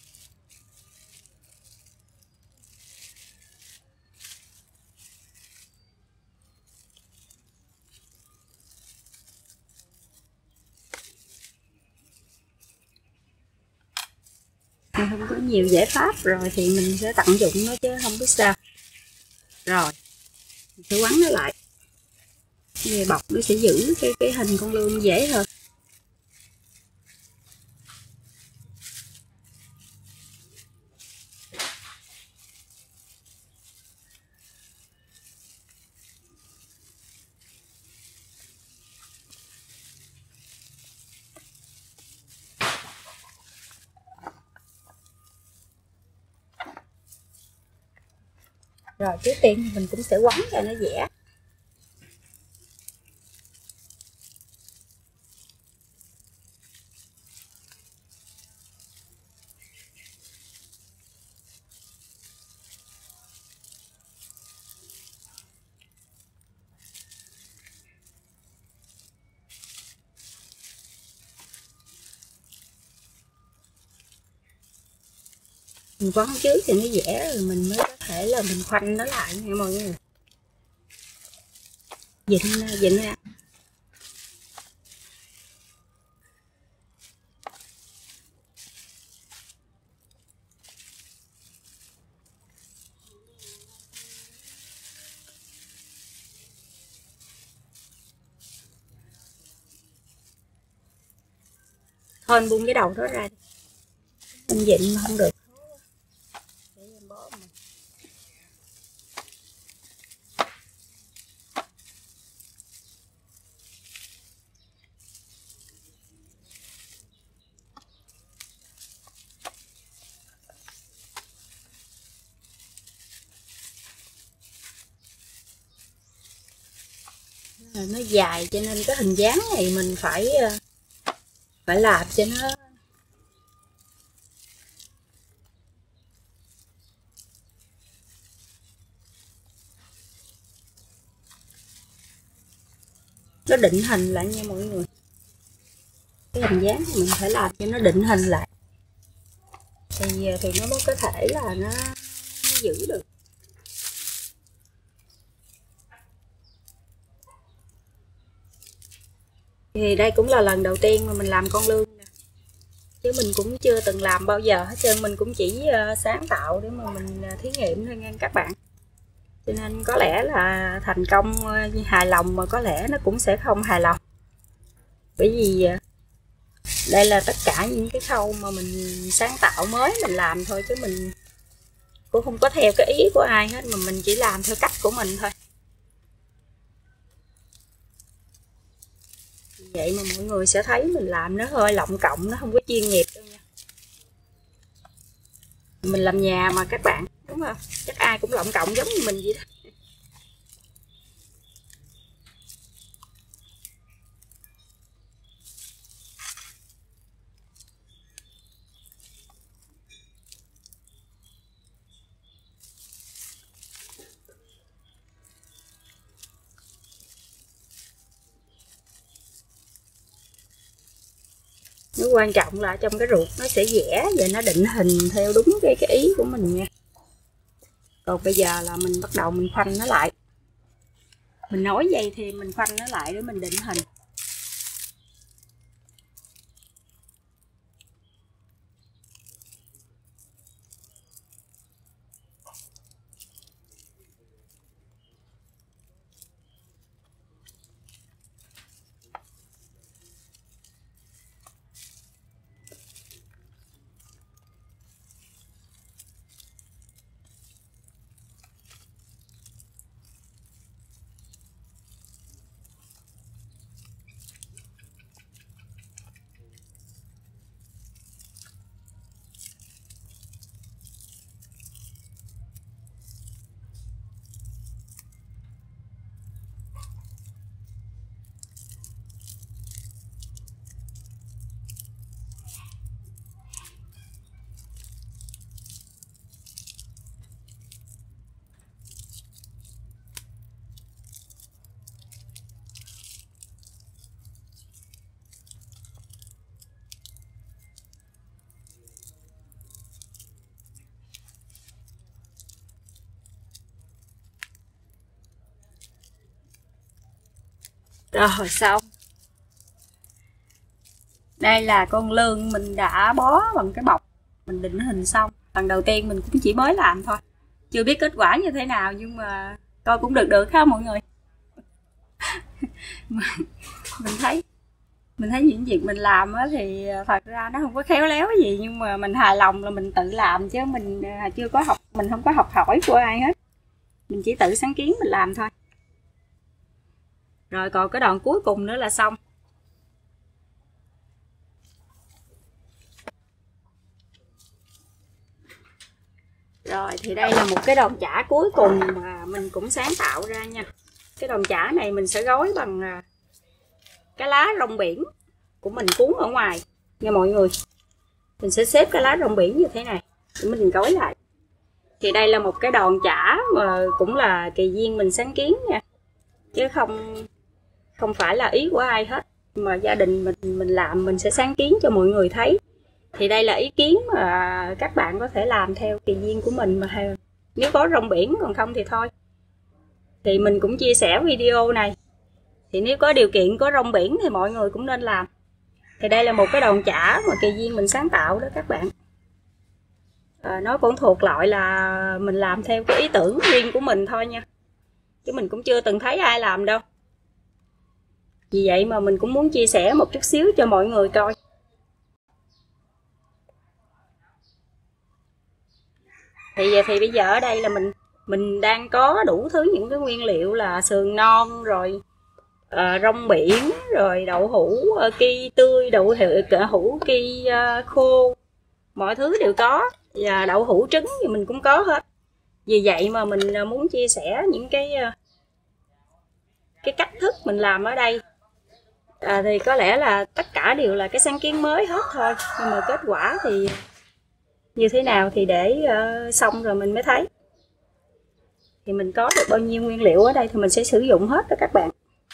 S1: Không có nhiều giải pháp rồi thì mình sẽ tận dụng nó chứ không biết sao. Rồi mình sẽ quấn nó lại, cái bọc nó sẽ giữ cái cái hình con lươn dễ hơn. Rồi trước tiên mình cũng sẽ quấn cho nó dẻ. Mình quấn trước thì nó dẻ rồi mình mới có thể là mình khoanh nó lại nha mọi người. Dịnh dịnh ra. Thôi anh buông cái đầu đó ra đi. Anh dịnh mà không được. Để em bó mình. nó dài cho nên cái hình dáng này mình phải phải làm cho nó nó định hình lại nha mọi người. Cái hình dáng mình phải làm cho nó định hình lại thì thì nó mới có thể là nó, nó giữ được. Thì đây cũng là lần đầu tiên mà mình làm con lươn nè, chứ mình cũng chưa từng làm bao giờ hết trơn. Mình cũng chỉ sáng tạo để mà mình thí nghiệm thôi nha các bạn, cho nên có lẽ là thành công hài lòng mà có lẽ nó cũng sẽ không hài lòng, bởi vì đây là tất cả những cái khâu mà mình sáng tạo mới mình làm thôi, chứ mình cũng không có theo cái ý của ai hết, mà mình chỉ làm theo cách của mình thôi. Vậy mà mọi người sẽ thấy mình làm nó hơi lộng cộng, nó không có chuyên nghiệp đâu nha. Mình làm nhà mà các bạn, đúng không? Chắc ai cũng lộng cộng giống như mình vậy đó. Nó quan trọng là trong cái ruột nó sẽ vẽ và nó định hình theo đúng cái, cái ý của mình nha. Còn bây giờ là mình bắt đầu mình khoanh nó lại, mình nối dây thì mình khoanh nó lại để mình định hình. Rồi xong. Đây là con lươn mình đã bó bằng cái bọc, mình định hình xong. Lần đầu tiên mình cũng chỉ mới làm thôi, chưa biết kết quả như thế nào, nhưng mà coi cũng được được ha mọi người. Mình thấy mình thấy những việc mình làm á thì thật ra nó không có khéo léo gì, nhưng mà mình hài lòng là mình tự làm, chứ mình chưa có học, mình không có học hỏi của ai hết, mình chỉ tự sáng kiến mình làm thôi. Rồi còn cái đoạn cuối cùng nữa là xong. Rồi thì đây là một cái đòn chả cuối cùng mà mình cũng sáng tạo ra nha. Cái đòn chả này mình sẽ gói bằng cái lá rong biển của mình cuốn ở ngoài nha mọi người. Mình sẽ xếp cái lá rong biển như thế này để mình gói lại. Thì đây là một cái đòn chả mà cũng là kỳ duyên mình sáng kiến nha, chứ không không phải là ý của ai hết, mà gia đình mình mình làm mình sẽ sáng kiến cho mọi người thấy. Thì đây là ý kiến mà các bạn có thể làm theo kỳ duyên của mình, mà hay nếu có rong biển, còn không thì thôi. Thì mình cũng chia sẻ video này, thì nếu có điều kiện có rong biển thì mọi người cũng nên làm. Thì đây là một cái đòn chả mà kỳ duyên mình sáng tạo đó các bạn. À, nó cũng thuộc loại là mình làm theo cái ý tưởng riêng của mình thôi nha, chứ mình cũng chưa từng thấy ai làm đâu. Vì vậy mà mình cũng muốn chia sẻ một chút xíu cho mọi người coi. Thì thì bây giờ ở đây là mình mình đang có đủ thứ những cái nguyên liệu là sườn non, rồi uh, rong biển, rồi đậu hũ uh, ki tươi, đậu hũ ki uh, khô, mọi thứ đều có, và đậu hũ trứng thì mình cũng có hết. Vì vậy mà mình muốn chia sẻ những cái cái cách thức mình làm ở đây à, thì có lẽ là tất cả đều là cái sáng kiến mới hết thôi, nhưng mà kết quả thì như thế nào thì để uh, xong rồi mình mới thấy. Thì mình có được bao nhiêu nguyên liệu ở đây thì mình sẽ sử dụng hết đó các bạn.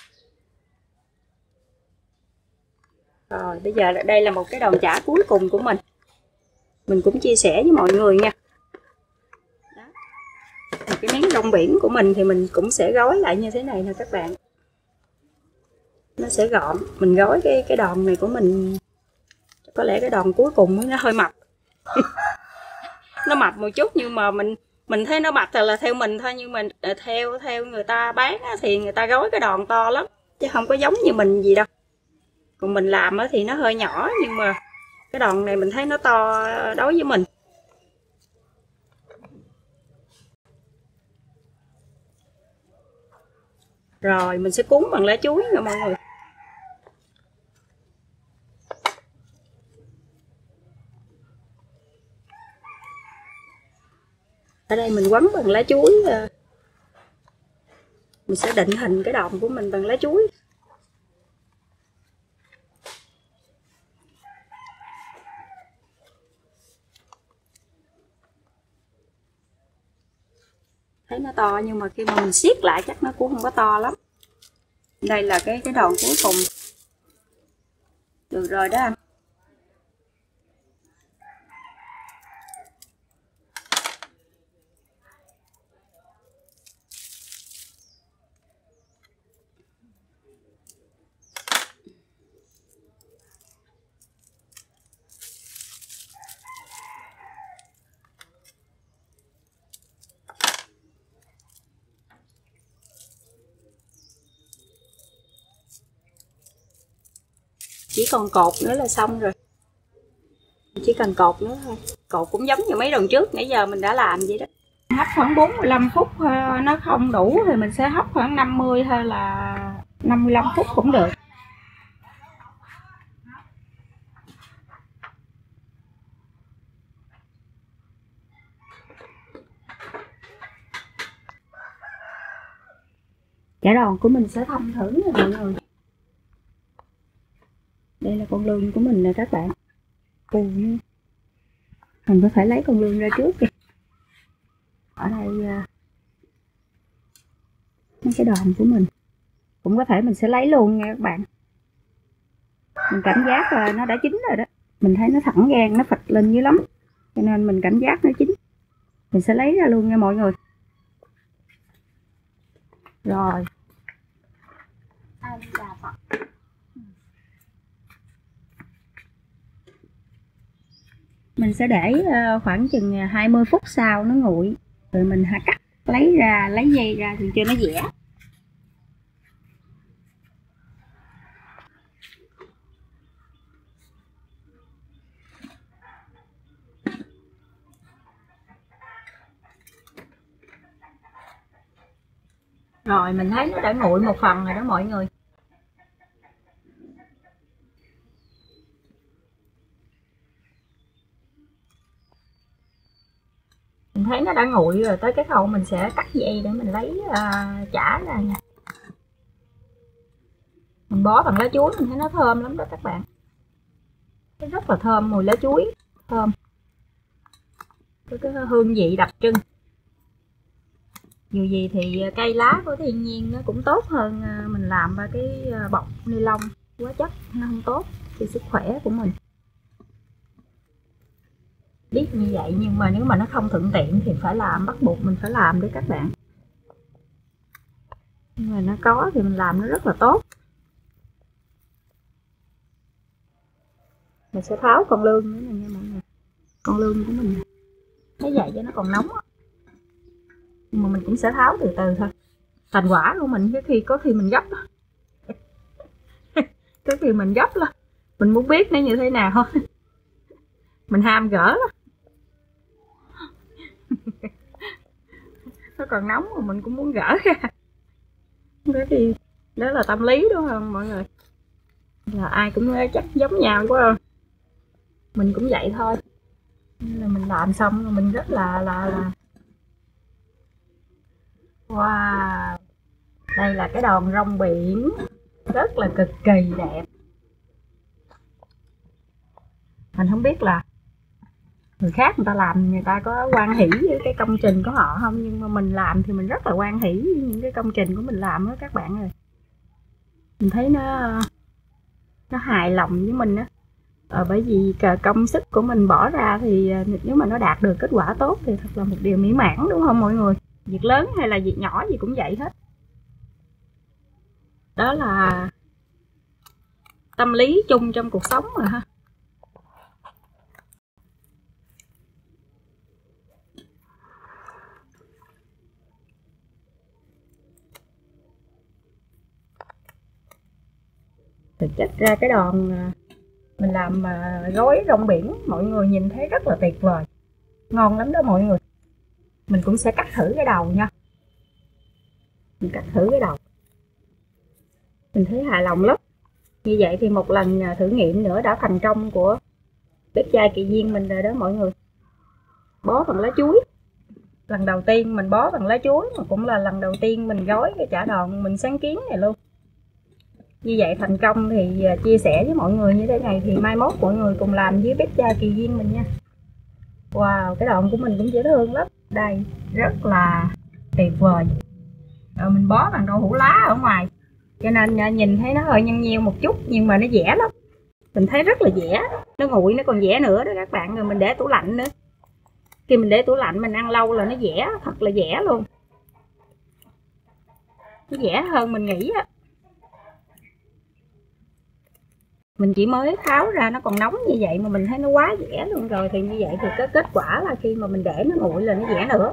S1: Rồi bây giờ đây là một cái đòn chả cuối cùng của mình. Mình cũng chia sẻ với mọi người nha. Đó. Cái miếng rong biển của mình thì mình cũng sẽ gói lại như thế này nè các bạn. Nó sẽ gọn. Mình gói cái cái đòn này của mình, có lẽ cái đòn cuối cùng nó hơi mập. Nó mập một chút nhưng mà mình mình thấy nó mập là theo mình thôi, nhưng mà theo theo người ta bán thì người ta gói cái đòn to lắm chứ không có giống như mình gì đâu. Còn mình làm thì nó hơi nhỏ, nhưng mà cái đòn này mình thấy nó to đối với mình. Rồi mình sẽ cuốn bằng lá chuối nha mọi người. Ở đây mình quấn bằng lá chuối, mình sẽ định hình cái đòn của mình bằng lá chuối. Thấy nó to nhưng mà khi mà mình siết lại chắc nó cũng không có to lắm. Đây là cái cái đòn cuối cùng. Được rồi đó anh. Chỉ còn cột nữa là xong rồi. Chỉ cần cột nữa thôi. Cột cũng giống như mấy đòn trước nãy giờ mình đã làm vậy đó. Hấp khoảng bốn mươi lăm phút, nó không đủ thì mình sẽ hấp khoảng năm mươi hay là năm mươi lăm phút cũng được. Chả đòn của mình sẽ thông thử nè mọi người. Đây là con lươn của mình nè các bạn. Cù nữa. Mình có thể lấy con lươn ra trước kìa. Ở đây mấy cái đòn của mình cũng có thể mình sẽ lấy luôn nha các bạn. Mình cảm giác là nó đã chín rồi đó. Mình thấy nó thẳng gan, nó phịch lên dữ lắm, cho nên mình cảm giác nó chín. Mình sẽ lấy ra luôn nha mọi người. Rồi mình sẽ để khoảng chừng hai mươi phút sau nó nguội, rồi mình hạ cắt lấy ra, lấy dây ra thì cho nó dẻ. Rồi mình thấy nó đã nguội một phần rồi đó mọi người. Mình thấy nó đã nguội rồi, tới cái khâu mình sẽ cắt dây để mình lấy uh, chả ra nha. Mình bó bằng lá chuối, mình thấy nó thơm lắm đó các bạn. Nó rất là thơm, mùi lá chuối thơm, cái, cái hương vị đặc trưng. Dù gì thì cây lá của thiên nhiên nó cũng tốt hơn mình làm ba cái bọc ni lông quá chất, nó không tốt cho sức khỏe của mình. Biết như vậy nhưng mà nếu mà nó không thuận tiện thì phải làm, bắt buộc mình phải làm đấy các bạn. Nhưng mà nó có thì mình làm nó rất là tốt. Mình sẽ tháo con lươn nữa nè nha mọi người. Con lươn của mình thấy vậy cho nó còn nóng á. Nhưng mà mình cũng sẽ tháo từ từ thôi. Thành quả của mình cái khi có khi mình gấp đó. Có khi mình gấp lắm, mình muốn biết nó như thế nào thôi. Mình ham gỡ lắm. Nó còn nóng mà mình cũng muốn gỡ ra. Đó thì đó là tâm lý đúng không mọi người? Là ai cũng chắc giống nhau quá không? Mình cũng vậy thôi. Nên là mình làm xong rồi mình rất là là là wow, Đây là cái đòn rong biển, rất là cực kỳ đẹp. Mình không biết là người khác người ta làm người ta có hoan hỷ với cái công trình của họ không, nhưng mà mình làm thì mình rất là hoan hỷ với những cái công trình của mình làm á các bạn ơi. Mình thấy nó nó hài lòng với mình á, ờ, bởi vì công sức của mình bỏ ra thì nếu mà nó đạt được kết quả tốt thì thật là một điều mỹ mãn, đúng không mọi người? Việc lớn hay là việc nhỏ gì cũng vậy hết. Đó là tâm lý chung trong cuộc sống mà ha. Thực chất ra cái đòn mình làm gói rong biển mọi người nhìn thấy rất là tuyệt vời, ngon lắm đó mọi người. Mình cũng sẽ cắt thử cái đầu nha. Mình cắt thử cái đầu, mình thấy hài lòng lắm. Như vậy thì một lần thử nghiệm nữa đã thành công của bếp chai Kỳ Duyên mình rồi đó mọi người. Bó bằng lá chuối, lần đầu tiên mình bó bằng lá chuối, mà cũng là lần đầu tiên mình gói cái chả đòn mình sáng kiến này luôn. Như vậy thành công thì chia sẻ với mọi người như thế này thì mai mốt mọi người cùng làm với bếp chai Kỳ Duyên mình nha. Wow, cái đòn của mình cũng dễ thương lắm. Đây, rất là tuyệt vời. Rồi mình bó bằng đậu hũ lá ở ngoài, cho nên nhìn thấy nó hơi nhăn nheo một chút, nhưng mà nó dẻ lắm. Mình thấy rất là dẻ, nó nguội nó còn dẻ nữa đó các bạn. Rồi mình để tủ lạnh nữa, khi mình để tủ lạnh mình ăn lâu là nó dẻ, thật là dẻ luôn. Nó dẻ hơn mình nghĩ á. Mình chỉ mới tháo ra nó còn nóng như vậy mà mình thấy nó quá dẻ luôn rồi. Thì như vậy thì cái kết quả là khi mà mình để nó nguội là nó dẻ nữa.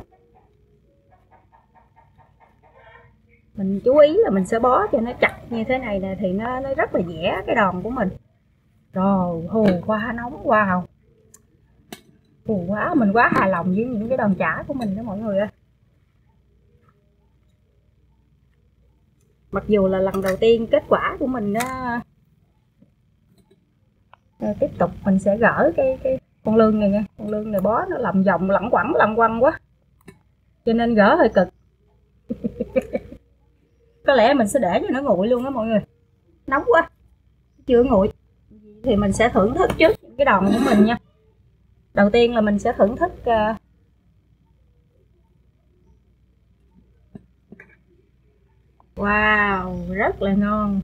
S1: Mình chú ý là mình sẽ bó cho nó chặt như thế này nè, thì nó, nó rất là dẻ cái đòn của mình. Rồi, hù quá nóng, wow. Hù quá, mình quá hài lòng với những cái đòn chả của mình đó mọi người ơi. Mặc dù là lần đầu tiên kết quả của mình đó. Rồi, tiếp tục mình sẽ gỡ cái cái con lươn này nha. Con lươn này bó nó lòng vòng lẳng quẳng lăn quăng quá, cho nên gỡ hơi cực. Có lẽ mình sẽ để cho nó nguội luôn đó mọi người. Nóng quá, chưa nguội thì mình sẽ thưởng thức trước những cái đòn của mình nha. Đầu tiên là mình sẽ thưởng thức uh... wow, rất là ngon.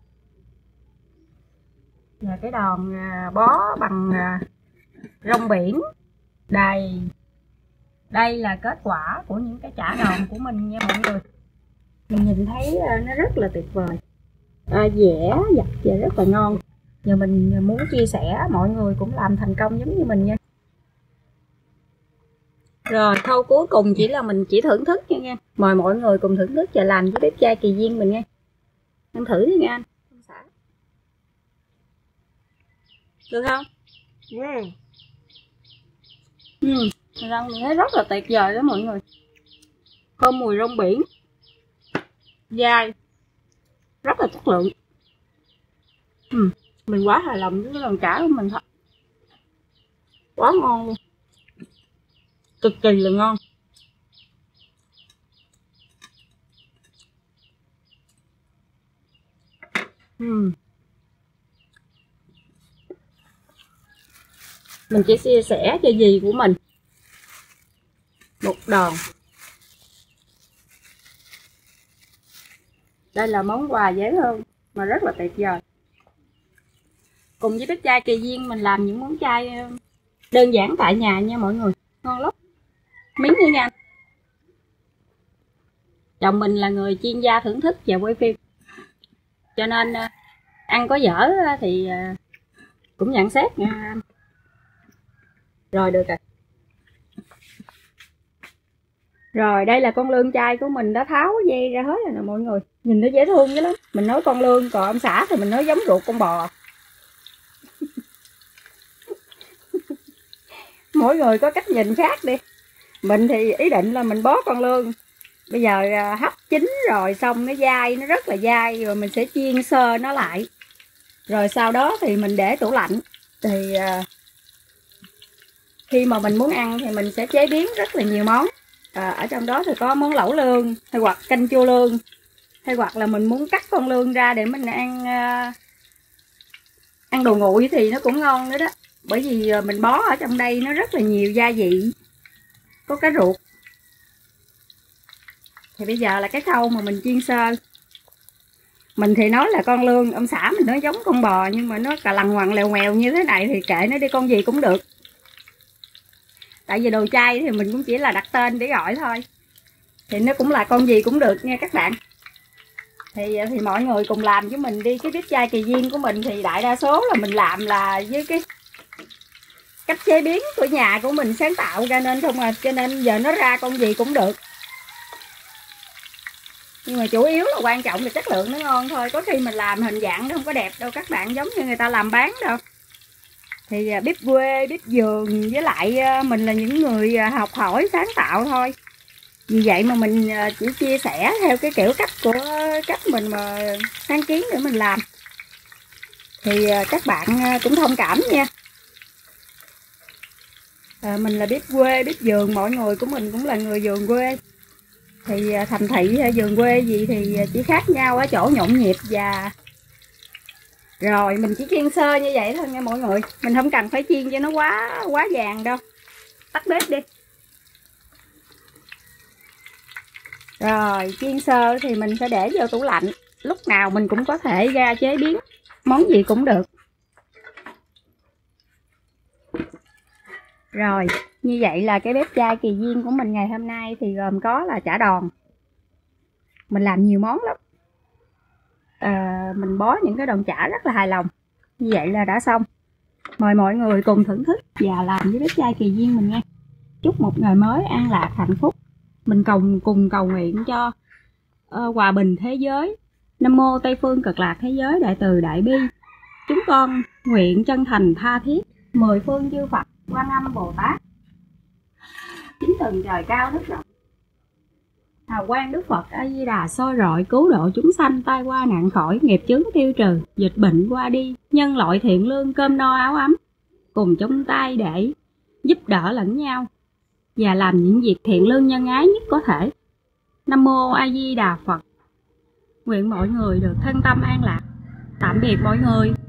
S1: Là cái đòn bó bằng rong biển. Đây, đây là kết quả của những cái chả đòn của mình nha mọi người. Mình nhìn thấy nó rất là tuyệt vời, à, dẻ dặt và rất là ngon. Giờ mình muốn chia sẻ mọi người cũng làm thành công giống như mình nha. Rồi khâu cuối cùng chỉ là mình chỉ thưởng thức nha nha. Mời mọi người cùng thưởng thức và làm với bếp chai Kỳ Duyên mình nha. Ăn thử đi nha anh. Được không? Ừ. Ừ. Răng mình thấy rất là tuyệt vời đó mọi người. Thơm mùi rong biển, dai, rất là chất lượng. Ừ. Mình quá hài lòng với cái đòn chả của mình thật. Quá ngon luôn, cực kỳ là ngon. Ừ. Mình chỉ chia sẻ cho dì của mình một đòn. Đây là món quà dễ thương mà rất là tuyệt vời. Cùng với bếp chai Kỳ Duyên mình làm những món chay đơn giản tại nhà nha mọi người. Ngon lắm. Miếng nữa nha. Chồng mình là người chuyên gia thưởng thức và quay phim, cho nên ăn có dở thì cũng nhận xét nha. Rồi được rồi. Rồi đây là con lươn chay của mình đã tháo dây ra hết rồi nè mọi người. Nhìn nó dễ thương dữ lắm. Mình nói con lươn, còn ông xã thì mình nói giống ruột con bò. Mỗi người có cách nhìn khác đi. Mình thì ý định là mình bó con lươn, bây giờ hấp chín rồi xong nó dai, nó rất là dai, rồi mình sẽ chiên sơ nó lại. Rồi sau đó thì mình để tủ lạnh. Thì khi mà mình muốn ăn thì mình sẽ chế biến rất là nhiều món. À, ở trong đó thì có món lẩu lương hay hoặc canh chua lương, hay hoặc là mình muốn cắt con lươn ra để mình ăn uh, ăn đồ nguội thì nó cũng ngon nữa đó. Bởi vì mình bó ở trong đây nó rất là nhiều gia vị, có cá ruột. Thì bây giờ là cái khâu mà mình chiên sơ. Mình thì nói là con lươn, ông xã mình nói giống con bò, nhưng mà nó cà lằn ngoằn lèo ngoèo như thế này thì kệ nó đi, con gì cũng được. Tại vì đồ chay thì mình cũng chỉ là đặt tên để gọi thôi, thì nó cũng là con gì cũng được nha các bạn. Thì thì mọi người cùng làm với mình đi. Cái bếp chay Kỳ Duyên của mình thì đại đa số là mình làm là với cái cách chế biến của nhà của mình sáng tạo ra nên không à, cho nên giờ nó ra con gì cũng được. Nhưng mà chủ yếu là quan trọng là chất lượng nó ngon thôi. Có khi mình làm hình dạng nó không có đẹp đâu các bạn, giống như người ta làm bán đâu. Thì bếp quê, bếp vườn với lại mình là những người học hỏi sáng tạo thôi. Vì vậy mà mình chỉ chia sẻ theo cái kiểu cách của cách mình mà sáng kiến để mình làm. Thì các bạn cũng thông cảm nha. À, mình là bếp quê, bếp vườn, mọi người của mình cũng là người vườn quê. Thì thành thị hay vườn quê gì thì chỉ khác nhau ở chỗ nhộn nhịp. Và rồi mình chỉ chiên sơ như vậy thôi nha mọi người. Mình không cần phải chiên cho nó quá quá vàng đâu. Tắt bếp đi. Rồi chiên sơ thì mình sẽ để vô tủ lạnh. Lúc nào mình cũng có thể ra chế biến món gì cũng được. Rồi như vậy là cái bếp chay Kỳ Duyên của mình ngày hôm nay thì gồm có là chả đòn. Mình làm nhiều món lắm. À, mình bó những cái đòn chả rất là hài lòng. Như vậy là đã xong. Mời mọi người cùng thưởng thức và làm với bếp chay Kỳ Duyên mình nha. Chúc một ngày mới an lạc hạnh phúc. Mình cầu cùng cầu nguyện cho uh, hòa bình thế giới. Nam mô Tây phương cực lạc thế giới đại từ đại bi. Chúng con nguyện chân thành tha thiết mười phương chư Phật Quan Âm Bồ Tát, chín tầng trời cao đất rộng, hào quang Đức Phật A Di Đà soi rọi cứu độ chúng sanh, tai qua nạn khỏi, nghiệp chướng tiêu trừ, dịch bệnh qua đi, nhân loại thiện lương cơm no áo ấm, cùng chung tay để giúp đỡ lẫn nhau và làm những việc thiện lương nhân ái nhất có thể. Nam mô A Di Đà Phật. Nguyện mọi người được thân tâm an lạc. Tạm biệt mọi người.